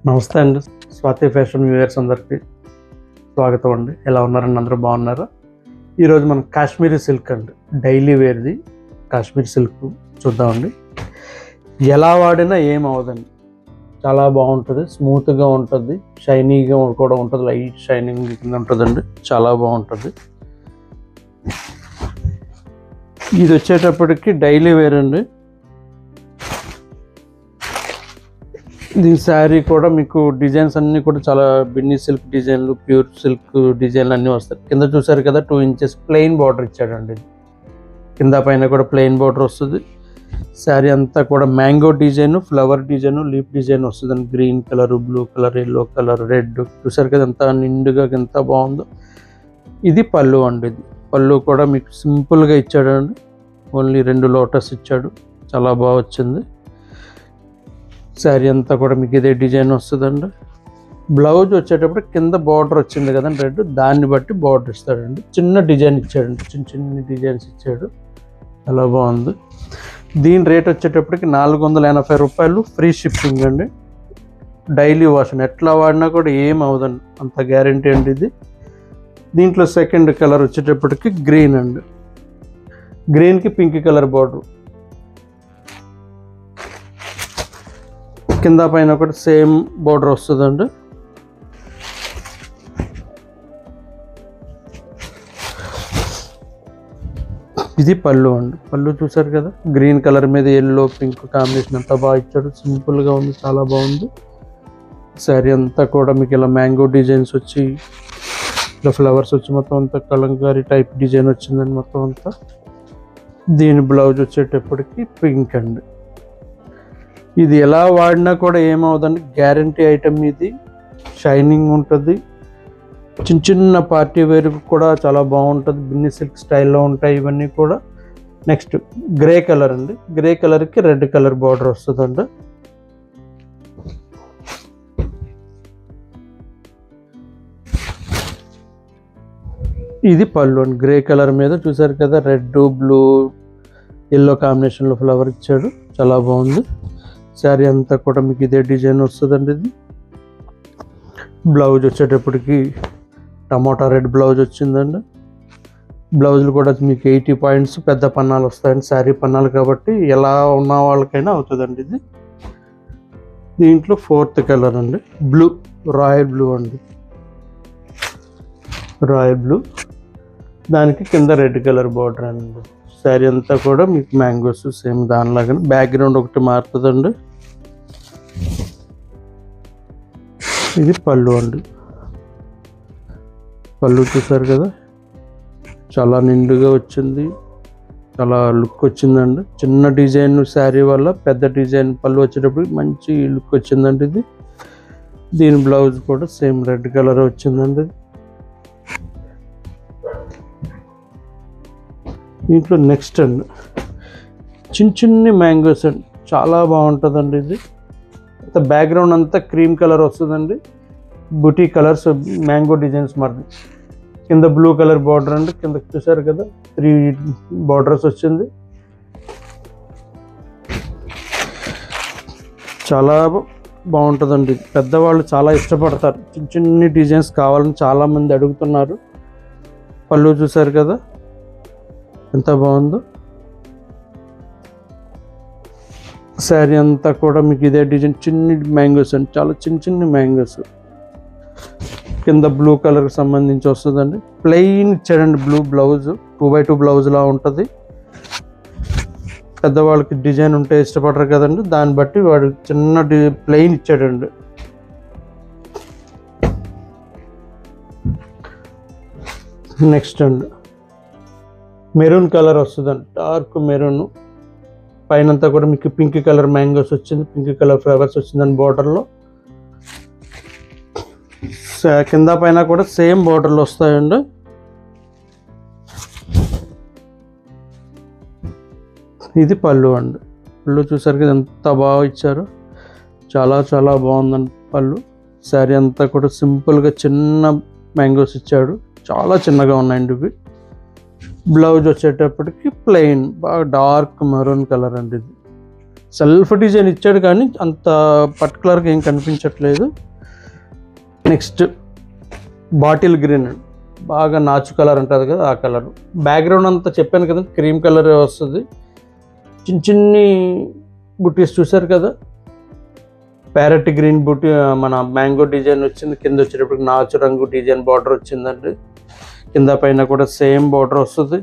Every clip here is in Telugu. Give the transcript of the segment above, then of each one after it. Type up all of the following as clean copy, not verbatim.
నమస్తే అండి. స్వాతి ఫ్యాషన్ వ్యూయర్స్ అందరికీ స్వాగతం అండి. ఎలా ఉన్నారండి? అందరూ బాగున్నారా? ఈరోజు మనం కాశ్మీరీ సిల్క్ అండి, డైలీ వేర్ది కాశ్మీరీ సిల్క్ చూద్దామండి. ఎలా వాడినా ఏం అవ్వదండి, చాలా బాగుంటుంది, స్మూత్గా ఉంటుంది, షైనీగా కూడా ఉంటుంది, లైట్ షైనింగ్ కింద ఉంటుందండి, చాలా బాగుంటుంది. ఇది వచ్చేటప్పటికి డైలీ వేర్ అండి. దీని శారీ కూడా మీకు డిజైన్స్ అన్నీ కూడా చాలా బిన్నీ సిల్క్ డిజైన్లు, ప్యూర్ సిల్క్ డిజైన్లు అన్నీ వస్తాయి. కింద చూసారు కదా 2 ఇంచెస్ ప్లెయిన్ బార్డర్ ఇచ్చాడండి. కింద పైన కూడా ప్లెయిన్ బార్డర్ వస్తుంది. శారీ అంతా కూడా mango design, flower design, leaf design వస్తుందండి. Green colour, blue colour, yellow colour, red చూసారు కదా ఎంత నిండుగా ఎంత బాగుందో. ఇది పళ్ళు అండి. ఇది పళ్ళు కూడా మీకు సింపుల్గా ఇచ్చాడండి. ఓన్లీ 2 లోటస్ ఇచ్చాడు, చాలా బాగా వచ్చింది. శారీ అంతా కూడా మీకు ఇదే డిజైన్ వస్తుందండి. బ్లౌజ్ వచ్చేటప్పుడు కింద బార్డర్ వచ్చింది కదండి రెడ్, దాన్ని బట్టి బార్డర్ ఇస్తాడండి. చిన్న డిజైన్ ఇచ్చాడండి, చిన్న డిజైన్స్ ఇచ్చాడు, చాలా బాగుంది. దీని రేట్ వచ్చేటప్పటికి 480 రూపాయలు, ఫ్రీ షిప్పింగ్ అండి. డైలీ వాష్, ఎట్లా వాడినా కూడా ఏం అవ్వదండి, అంత గ్యారంటీ అండి ఇది. దీంట్లో సెకండ్ కలర్ వచ్చేటప్పటికి గ్రీన్ అండి. గ్రీన్కి పింక్ కలర్ బార్డర్, కింద పైన కూడా సేమ్ బోర్డర్ వస్తుందండి. ఇది పళ్ళు అండి. పళ్ళు చూసారు కదా, గ్రీన్ కలర్ మీద ఎల్లో పింక్ కాంబినేషన్ అంతా బాగా ఇచ్చాడు, సింపుల్గా ఉంది, చాలా బాగుంది. శారీ అంతా కూడా మీకు ఇలా మ్యాంగో డిజైన్స్ వచ్చి, ఇలా ఫ్లవర్స్ వచ్చి మొత్తం అంతా కలంకారీ టైప్ డిజైన్ వచ్చిందండి మొత్తం అంతా. దీని బ్లౌజ్ వచ్చేటప్పటికి పింక్ అండి. ఇది ఎలా వాడినా కూడా ఏమవుదండి, గ్యారంటీ ఐటమ్ ఇది, షైనింగ్ ఉంటుంది. చిన్న పార్టీ వేర్ కూడా చాలా బాగుంటుంది, బిన్ని సిల్క్ స్టైల్లో ఉంటాయి ఇవన్నీ కూడా. నెక్స్ట్ గ్రే కలర్ అండి. గ్రే కలర్కి రెడ్ కలర్ బార్డర్ వస్తుందండి. ఇది పళ్ళు అండి. గ్రే కలర్ మీద చూసారు కదా, రెడ్, బ్లూ, ఎల్లో కాంబినేషన్లో ఫ్లవర్ ఇచ్చాడు, చాలా బాగుంది. శారీ అంతా కూడా మీకు ఇదే డిజైన్ వస్తుందండి. ఇది బ్లౌజ్ వచ్చేటప్పటికి టమాటా రెడ్ బ్లౌజ్ వచ్చిందండి. బ్లౌజులు కూడా మీకు 80 పాయింట్స్ పెద్ద పన్నాలు వస్తాయండి, శారీ పన్నాలు కాబట్టి ఎలా ఉన్న వాళ్ళకైనా అవుతుందండి ఇది. దీంట్లో ఫోర్త్ కలర్ అండి, బ్లూ, రాయల్ బ్లూ అండి, రాయల్ బ్లూ. దానికి కింద రెడ్ కలర్ బార్డర్ అండి. శారీ అంతా కూడా మీకు మ్యాంగోస్ సేమ్ దానిలాగానే, బ్యాక్గ్రౌండ్ ఒకటి మారుతుందండి. ఇది పళ్ళు అండి. పళ్ళు చూసారు కదా, చాలా నిండుగా వచ్చింది, చాలా లుక్ వచ్చిందండి. చిన్న డిజైన్ శారీ వల్ల పెద్ద డిజైన్ పళ్ళు వచ్చేటప్పుడు మంచి లుక్ వచ్చిందండి ఇది. దీని బ్లౌజ్ కూడా సేమ్ రెడ్ కలర్ వచ్చిందండి. దీంట్లో నెక్స్ట్ అండి చిన్ని మ్యాంగోస్ అండి, చాలా బాగుంటుందండి ఇది. బ్యాక్గ్రౌండ్ అంతా క్రీమ్ కలర్ వస్తుందండి, బుటీ కలర్స్ మ్యాంగో డిజైన్స్ మరి. కింద బ్లూ కలర్ బార్డర్ అండి, కింద చూసారు కదా 3 బార్డర్స్ వచ్చింది, చాలా బాగుంటుందండి. పెద్దవాళ్ళు చాలా ఇష్టపడతారు, చిన్ని డిజైన్స్ కావాలని చాలామంది అడుగుతున్నారు. పళ్ళు చూసారు కదా ఎంత బాగుందో. శారీ అంతా కూడా మీకు ఇదే డిజైన్, చిన్ని మ్యాంగోస్ అండి, చాలా చిన్న మ్యాంగోస్. కింద బ్లూ కలర్కి సంబంధించి వస్తుందండి. ప్లెయిన్ ఇచ్చాడండి బ్లూ బ్లౌజ్, 2x2 బ్లౌజ్లా ఉంటుంది. పెద్దవాళ్ళకి డిజైన్ ఉంటే ఇష్టపడరు కదండి, దాన్ని బట్టి వాడు చిన్న ప్లెయిన్ ఇచ్చాడండి. నెక్స్ట్ అండి మెరూన్ కలర్ వస్తుందండి, డార్క్ మెరూన్. పైనంతా కూడా మీకు పింక్ కలర్ మ్యాంగోస్ వచ్చింది, పింక్ కలర్ ఫ్లవర్స్ వచ్చిందండి బార్డర్లో. కింద పైన కూడా సేమ్ బార్డర్లు వస్తాయండి. ఇది పళ్ళు అండి. పళ్ళు చూసారు కదా ఎంత బాగా ఇచ్చారు, చాలా బాగుందండి పళ్ళు. శారీ అంతా కూడా సింపుల్గా చిన్న మ్యాంగోస్ ఇచ్చాడు, చాలా చిన్నగా ఉన్నాయండి ఇవి. బ్లౌజ్ వచ్చేటప్పటికి ప్లెయిన్, బాగా డార్క్ మెరూన్ కలర్ అండి ఇది. సెల్ఫ్ డిజైన్ ఇచ్చాడు కానీ అంత పర్టికులర్గా ఏం కనిపించట్లేదు. నెక్స్ట్ బాటిల్ గ్రీన్, బాగా నాచు కలర్ ఉంటుంది కదా ఆ కలర్. బ్యాక్గ్రౌండ్ అంతా చెప్పాను కదా క్రీమ్ కలర్ వస్తుంది. చిన్న చిన్ని బుట్టీస్ చూసారు కదా, ప్యారెట్ గ్రీన్ బుట్టి మన మ్యాంగో డిజైన్ వచ్చింది. కింద వచ్చేటప్పటికి నాచు రంగు డిజైన్ బార్డర్ వచ్చిందండి. కింద పైన కూడా సేమ్ బార్డర్ వస్తుంది.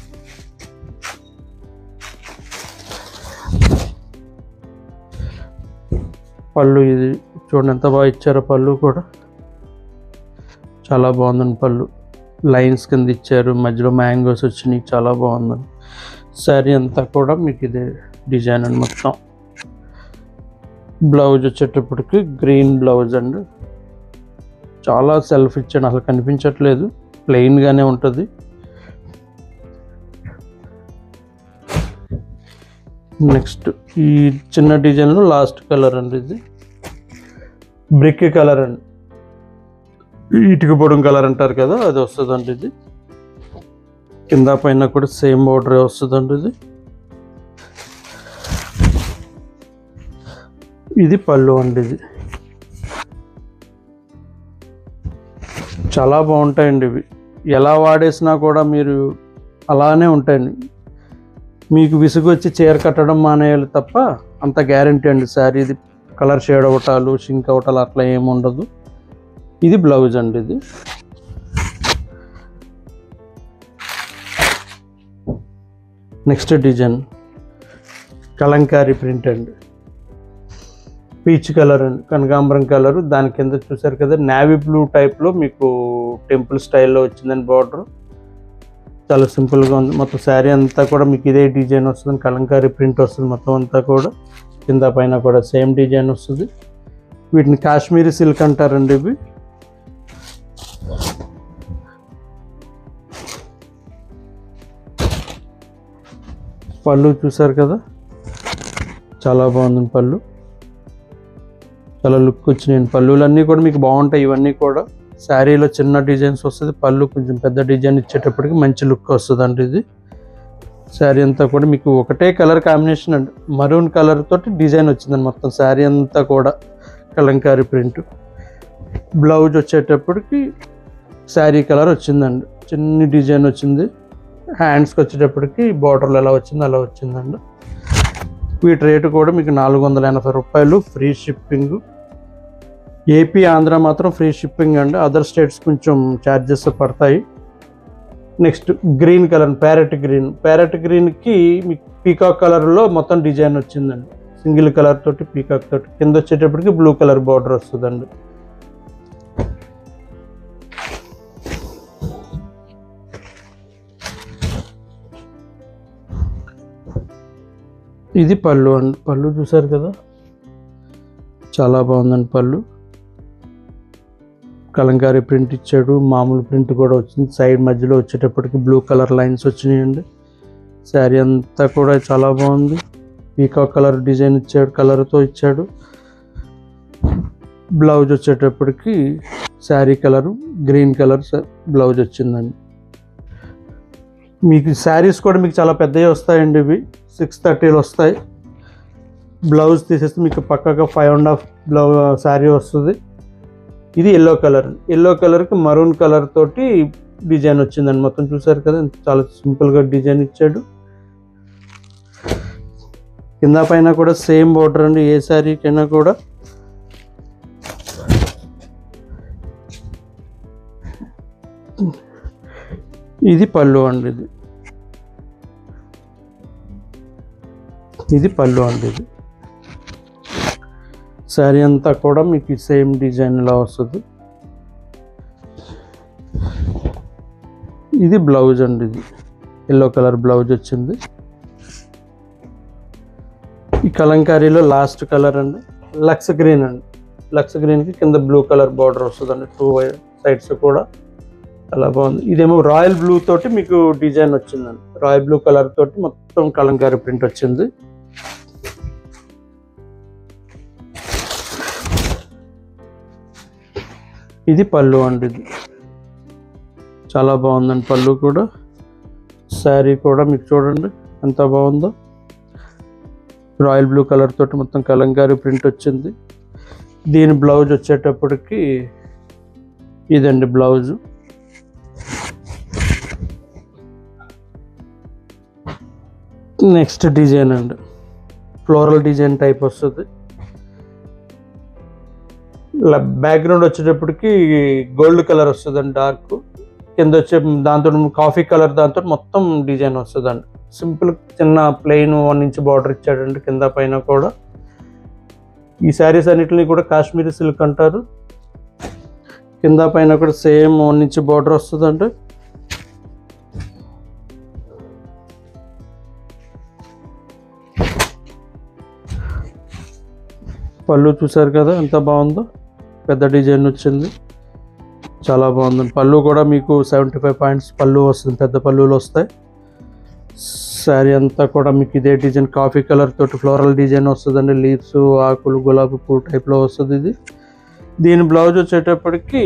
పళ్ళు ఇది చూడండి ఎంత బాగా ఇచ్చారో. పళ్ళు కూడా చాలా బాగుందండి. పళ్ళు లైన్స్ కింద ఇచ్చారు, మధ్యలో మ్యాంగోస్ వచ్చినాయి, చాలా బాగుందండి. శారీ అంతా కూడా మీకు ఇదే డిజైన్ అండి మొత్తం. బ్లౌజ్ వచ్చేటప్పటికి గ్రీన్ బ్లౌజ్ అండి. చాలా సెల్ఫ్ ఇచ్చాను, అసలు కనిపించట్లేదు, ప్లెయిన్గానే ఉంటుంది. నెక్స్ట్ ఈ చిన్న డిజైన్లో లాస్ట్ కలర్ అండి, ఇది బ్రిక్ కలర్ అండి, ఇటుక పొడం కలర్ అంటారు కదా అది వస్తుందండి. ఇది కింద పైన కూడా సేమ్ బోర్డర్ వస్తుందండి. ఇది పళ్ళు అండి. ఇది చాలా బాగుంటాయండి. ఇవి ఎలా వాడేసినా కూడా మీరు అలానే ఉంటాయండి. మీకు విసుగు వచ్చి చీర కట్టడం మానేయాలి తప్ప అంత గ్యారంటీ అండి. శారీ ఇది కలర్ షేడ్ అవటాలు, షింక్ అవటాలు అట్లా ఏమి ఉండదు. ఇది బ్లౌజ్ అండి. ఇది నెక్స్ట్ డిజైన్ కలంకారీ ప్రింట్ అండి. పీచ్ కలర్ అండి, కనకాంబరం కలరు. దాని కింద చూసారు కదా నేవీ బ్లూ టైప్లో మీకు టెంపుల్ స్టైల్లో వచ్చిందని బార్డర్. చాలా సింపుల్గా ఉంది. మొత్తం శారీ అంతా కూడా మీకు ఇదే డిజైన్ వస్తుంది, కలంకారీ ప్రింట్ వస్తుంది మొత్తం అంతా కూడా. కింద పైన కూడా సేమ్ డిజైన్ వస్తుంది. వీటిని కాశ్మీరీ సిల్క్ అంటారండి. ఇవి పళ్ళు చూసారు కదా, చాలా బాగుంది పళ్ళు, చాలా లుక్ వచ్చినాయి. పళ్ళులన్నీ కూడా మీకు బాగుంటాయి. ఇవన్నీ కూడా శారీలో చిన్న డిజైన్స్ వస్తుంది, పళ్ళు కొంచెం పెద్ద డిజైన్ ఇచ్చేటప్పటికి మంచి లుక్ వస్తుంది అండి. ఇది శారీ అంతా కూడా మీకు ఒకటే కలర్ కాంబినేషన్ అండి, మరూన్ కలర్ తోటి డిజైన్ వచ్చిందండి మొత్తం శారీ అంతా కూడా కలంకారీ ప్రింట్. బ్లౌజ్ వచ్చేటప్పటికి శారీ కలర్ వచ్చిందండి, చిన్ని డిజైన్ వచ్చింది. హ్యాండ్స్కి వచ్చేటప్పటికి బార్డర్లు ఎలా వచ్చిందో అలా వచ్చిందండి. వీటి రేటు కూడా మీకు 480 రూపాయలు, ఫ్రీ షిప్పింగ్. ఏపీ ఆంధ్ర మాత్రం ఫ్రీ షిప్పింగ్ అండి, అదర్ స్టేట్స్ కొంచెం ఛార్జెస్ పడతాయి. నెక్స్ట్ గ్రీన్ కలర్, ప్యారెట్ గ్రీన్కి మీకు పీకాక్ కలర్లో మొత్తం డిజైన్ వచ్చిందండి. సింగిల్ కలర్ తోటి పీకాక్ తోటి. కింద వచ్చేటప్పటికి బ్లూ కలర్ బార్డర్ వస్తుందండి. ఇది పళ్ళు అండి. పళ్ళు చూసారు కదా, చాలా బాగుందండి పళ్ళు. కలంకారీ ప్రింట్ ఇచ్చాడు, మామూలు ప్రింట్ కూడా వచ్చింది. సైడ్ మధ్యలో వచ్చేటప్పటికి బ్లూ కలర్ లైన్స్ వచ్చినాయండి. శారీ అంతా కూడా చాలా బాగుంది. పీకాక్ కలర్ డిజైన్ ఇచ్చాడు, కలర్తో ఇచ్చాడు. బ్లౌజ్ వచ్చేటప్పటికి sari colour green colour blouse వచ్చిందండి. మీకు శారీస్ కూడా మీకు చాలా పెద్దవి వస్తాయండి. ఇవి 630 వస్తాయి. బ్లౌజ్ తీసేస్తే మీకు పక్కగా 5.5 శారీ వస్తుంది. ఇది ఎల్లో కలర్కి మరూన్ కలర్ తోటి డిజైన్ వచ్చిందండి మొత్తం. చూసారు కదా, చాలా సింపుల్గా డిజైన్ ఇచ్చాడు. కింద పైన కూడా సేమ్ బోర్డర్ అండి, ఏ శారీకైనా కూడా. ఇది పళ్ళు అండి. ఇది పళ్ళు అండి. ఇది శారీ అంతా కూడా మీకు సేమ్ డిజైన్లా వస్తుంది. ఇది బ్లౌజ్ అండి. ఇది ఎల్లో కలర్ బ్లౌజ్ వచ్చింది. ఈ కలంకారీలో లాస్ట్ కలర్ అండి, లక్స్ గ్రీన్ అండి. లక్స్ గ్రీన్కి కింద బ్లూ కలర్ బార్డర్ వస్తుందండి, 2 సైడ్స్ కూడా. చాలా బాగుంది. ఇదేమో రాయల్ బ్లూ తోటి మీకు డిజైన్ వచ్చిందండి. రాయల్ బ్లూ కలర్ తోటి మొత్తం కలంకారీ ప్రింట్ వచ్చింది. ఇది పళ్ళు అండి. ఇది చాలా బాగుందండి పళ్ళు కూడా. శారీ కూడా మీకు చూడండి ఎంత బాగుందో. రాయల్ బ్లూ కలర్ తోటి మొత్తం కలంకారీ ప్రింట్ వచ్చింది. దీని బ్లౌజ్ వచ్చేటప్పటికి ఇదండి బ్లౌజు. నెక్స్ట్ డిజైన్ అండి, ఫ్లోరల్ డిజైన్ టైప్ వస్తుంది. బ్యాక్గ్రౌండ్ వచ్చేటప్పటికి గోల్డ్ కలర్ వస్తుందండి, డార్క్. కింద వచ్చే దాంతో కాఫీ కలర్ దాంతో మొత్తం డిజైన్ వస్తుందండి. సింపుల్ చిన్న ప్లెయిన్ 1 ఇంచ్ బార్డర్ ఇచ్చాడండి కింద పైన కూడా. ఈ శారీస్ అన్నిటిని కూడా కాశ్మీరీ సిల్క్ అంటారు. కింద పైన కూడా సేమ్ 1 ఇంచ్ బార్డర్ వస్తుందండి. పళ్ళు చూసారు కదా ఎంత బాగుందో, పెద్ద డిజైన్ వచ్చింది, చాలా బాగుందండి. పళ్ళు కూడా మీకు 75 పాయింట్స్ పళ్ళు వస్తుంది, పెద్ద పళ్ళులు వస్తాయి. శారీ అంతా కూడా మీకు ఇదే డిజైన్ కాఫీ కలర్ తోటి ఫ్లోరల్ డిజైన్ వస్తుందండి. లీవ్స్, ఆకులు, గులాబీ పువ్వు టైప్లో వస్తుంది ఇది. దీని బ్లౌజ్ వచ్చేటప్పటికి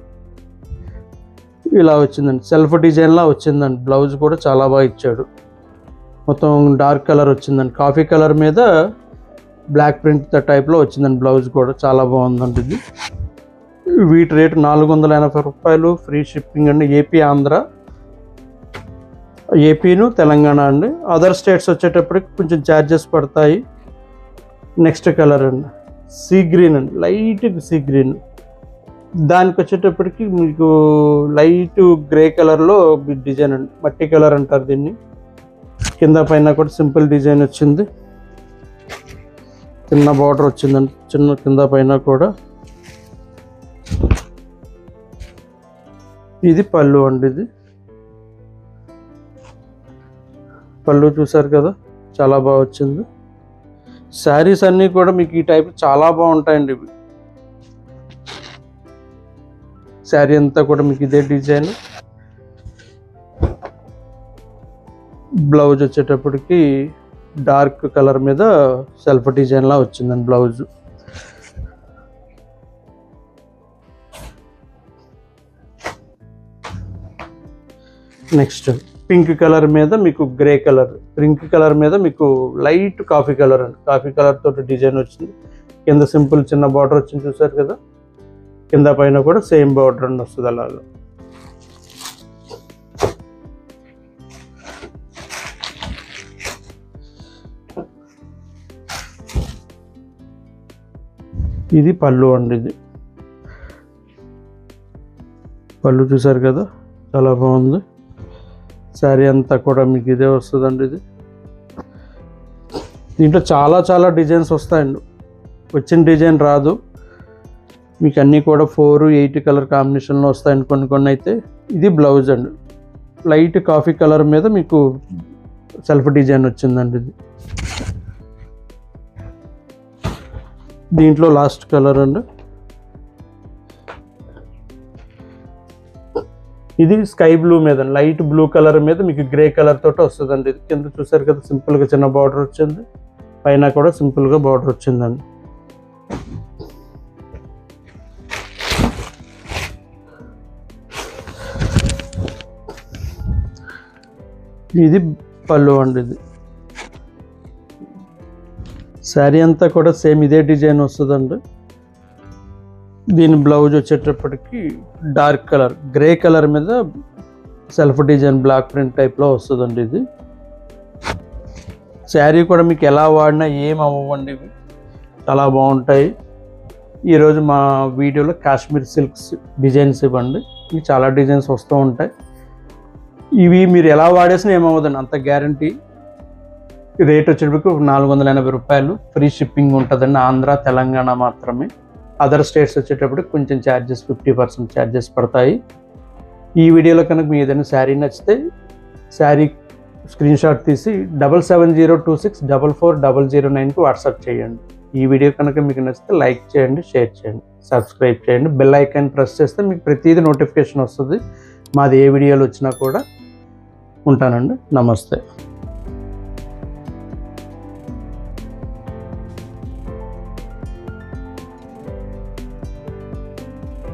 ఇలా వచ్చిందండి, సెల్ఫ్ డిజైన్లా వచ్చిందండి. బ్లౌజ్ కూడా చాలా బాగా ఇచ్చాడు, మొత్తం డార్క్ కలర్ వచ్చిందండి. కాఫీ కలర్ మీద బ్లాక్ ప్రింట్ టైప్లో వచ్చిందండి. బ్లౌజ్ కూడా చాలా బాగుందండి ఇది. వీటి రేటు 480 రూపాయలు, ఫ్రీ షిప్పింగ్ అండి. ఏపీ, ఆంధ్ర, ఏపీను తెలంగాణ అండి. అదర్ స్టేట్స్ వచ్చేటప్పటికి కొంచెం ఛార్జెస్ పడతాయి. నెక్స్ట్ కలర్ అండి సీ గ్రీన్ అండి, లైట్ సీ గ్రీన్. దానికి వచ్చేటప్పటికి మీకు లైట్ గ్రే కలర్లో డిజైన్ అండి, మట్టి కలర్ అంటారు దీన్ని. కింద పైన కూడా సింపుల్ డిజైన్ వచ్చింది, చిన్న బార్డర్ వచ్చిందండి, చిన్న కింద పైన కూడా. ఇది పళ్ళు అండి, ఇది పళ్ళు చూసారు కదా చాలా బాగా వచ్చింది. శారీస్ అన్నీ కూడా మీకు ఈ టైప్ చాలా బాగుంటాయండి. ఇవి శారీ అంతా కూడా మీకు ఇదే డిజైన్. బ్లౌజ్ వచ్చేటప్పటికి డార్క్ కలర్ మీద సెల్ఫ్ డిజైన్లా వచ్చిందండి బ్లౌజ్. నెక్స్ట్ పింక్ కలర్ మీద మీకు గ్రే కలర్, పింక్ కలర్ మీద మీకు లైట్ కాఫీ కలర్ అండి, కాఫీ కలర్ తోటి డిజైన్ వచ్చింది. కింద సింపుల్ చిన్న బార్డర్ వచ్చింది చూసారు కదా, కింద పైన కూడా సేమ్ బార్డర్ అండి వస్తుంది అలాగా. ఇది పళ్ళు అండి, ఇది పళ్ళు చూసారు కదా చాలా బాగుంది. శారీ అంతా కూడా మీకు ఇదే వస్తుందండి. ఇది దీంట్లో చాలా చాలా డిజైన్స్ వస్తాయండి, వచ్చిన డిజైన్ రాదు మీకు. అన్నీ కూడా 4, 8 కలర్ కాంబినేషన్లో వస్తాయండి కొన్ని కొన్ని అయితే. ఇది బ్లౌజ్ అండి, లైట్ కాఫీ కలర్ మీద మీకు సెల్ఫ్ డిజైన్ వచ్చిందండి. ఇది దీంట్లో లాస్ట్ కలర్ అండి, ఇది స్కై బ్లూ మీద లైట్ బ్లూ కలర్ మీద మీకు గ్రే కలర్ తోటి వస్తుందండి. ఇది కింద చూసారు కదా సింపుల్గా చిన్న బార్డర్ వచ్చింది, పైన కూడా సింపుల్గా బార్డర్ వచ్చిందండి. ఇది పళ్ళు అండి, ఇది శారీ అంతా కూడా సేమ్ ఇదే డిజైన్ వస్తుందండి. దీని బ్లౌజ్ వచ్చేటప్పటికి డార్క్ కలర్ గ్రే కలర్ మీద సెల్ఫ్ డిజైన్ బ్లాక్ ప్రింట్ టైప్లో వస్తుందండి. ఇది శారీ కూడా మీకు ఎలా వాడినా ఏం అవ్వండి, ఇవి చాలా బాగుంటాయి. ఈరోజు మా వీడియోలో కాశ్మీర్ సిల్క్స్ డిజైన్స్ ఇవ్వండి, మీకు చాలా డిజైన్స్ వస్తూ ఉంటాయి. ఇవి మీరు ఎలా వాడేసినా ఏమవ్వదండి, అంత గ్యారంటీ. రేట్ వచ్చేటప్పటికి 480 రూపాయలు, ఫ్రీ షిప్పింగ్ ఉంటుందండి. ఆంధ్ర, తెలంగాణ మాత్రమే. అదర్ స్టేట్స్ వచ్చేటప్పటికి కొంచెం ఛార్జెస్ 50% ఛార్జెస్ పడతాయి. ఈ వీడియోలో కనుక మీ ఏదైనా శారీ నచ్చితే శారీ స్క్రీన్ షాట్ తీసి 7702644009కి వాట్సాప్ చేయండి. ఈ వీడియో కనుక మీకు నచ్చితే లైక్ చేయండి, షేర్ చేయండి, సబ్స్క్రైబ్ చేయండి. బెల్ ఐకాన్ ప్రెస్ చేస్తే మీకు ప్రతిదీ నోటిఫికేషన్ వస్తుంది. మాది ఏ వీడియోలు వచ్చినా కూడా. ఉంటానండి, నమస్తే.